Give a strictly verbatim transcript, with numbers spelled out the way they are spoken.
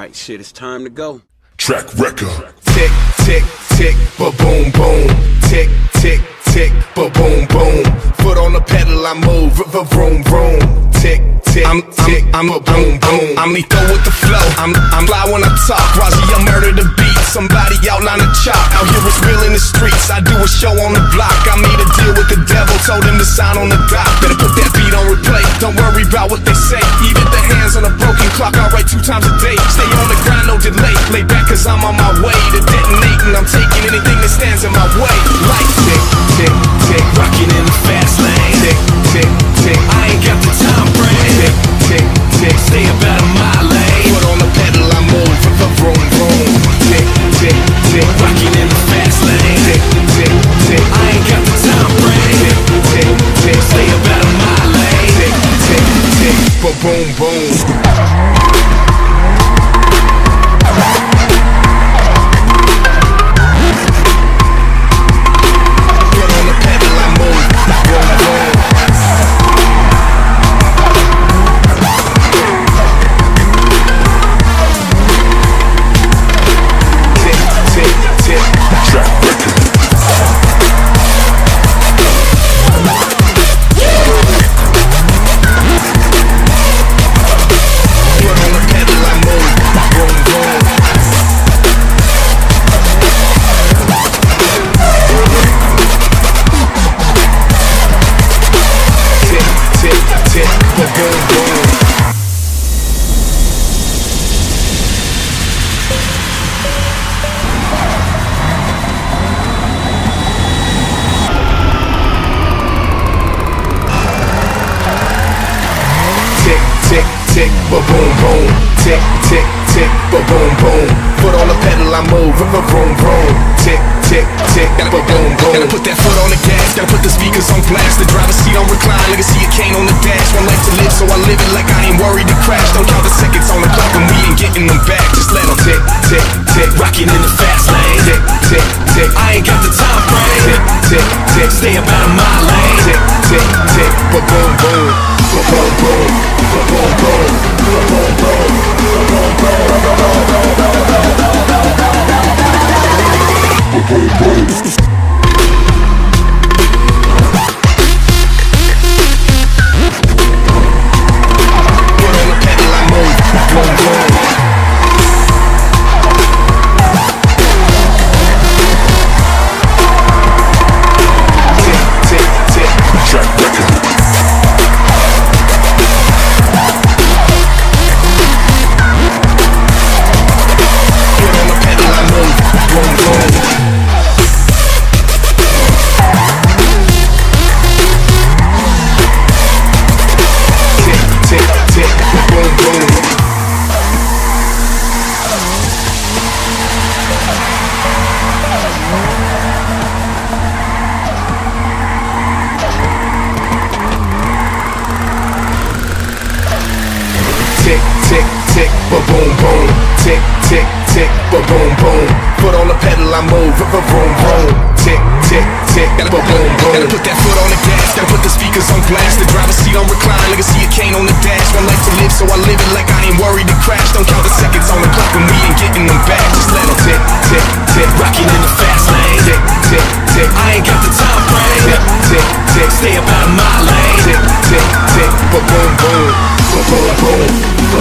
Alright, shit, it's time to go. Track record. Tick, tick, tick, ba-boom, boom. Tick, tick, tick, ba-boom, boom. Foot on the pedal, I move, vroom, vroom. Tick, tick, I'm, tick, I'm, I'm, boom, boom. I'm lethal with the flow, I'm, I'm fly when I talk. Razi, I murder the beat, somebody outline the chalk. Out here it's real in the streets, I do a show on the block. I made a deal with the devil, told him to sign on the dock. Better put that beat on replay, don't worry about what they say. Even the hands on a broken clock, I write two times a day. Stay on the grind, no delay, lay back cause I'm on my way to detonating. I'm taking anything that stands in my way. Like tick, tick, tick, rocking in the fast lane. Tick, tick, tick, I ain't got the time frame. Tick, tick, tick, stay about a mile lane. Foot on the pedal, I move, vroom, vroom. Tick, tick, tick, rocking in the fast lane. Tick, tick, tick, I ain't got the time frame. Tick, tick, tick, stay about a mile lane. Tick, tick, tick, ba-boom, boom. Tick, ba-boom, boom. Tick, tick, tick, ba-boom, boom. Foot on the pedal, I move, vroom, vroom. Tick, tick, tick, ba-boom, boom. Gotta put that foot on the gas, gotta put the speakers on blast. The driver's seat on recline, legacy a cane on the dash. One life to live, so I live it like I ain't worried to crash. Don't count the seconds on the clock when we ain't getting them back. Just let them tick, tick, tick, rocking in the fast lane. Tick, tick, tick, I ain't got the time frame. Tick, tick, tick, stay about a mile lane. Tick, tick, tick, ba-boom, boom. Ba-boom, boom. Ba-boom, boom. Ba-boom, boom. Ba-boom, boom. Ba-boom, boom. Put on the pedal, I move. Boom, boom. Tick, tick, tick. Track record. Tick, tick, tick, ba-boom, boom. Tick, tick, tick, ba-boom, boom. Foot on the pedal, I move, vroom, vroom. Tick, tick, tick, ba-boom, boom. Gotta put that foot on the gas, gotta put the speakers on blast. The driver's seat on recline, legacy a cane on the dash. One life to live, so I live it like I ain't worried to crash. Don't count the seconds on the clock when we ain't getting them back. Just let them tick, tick, tick, rocking in the fast lane. Tick, tick, tick, I ain't got the time frame. Tick, tick, tick, stay about a mile lane. Tick, tick, tick, ba-boom, boom. Ba-boom, boom.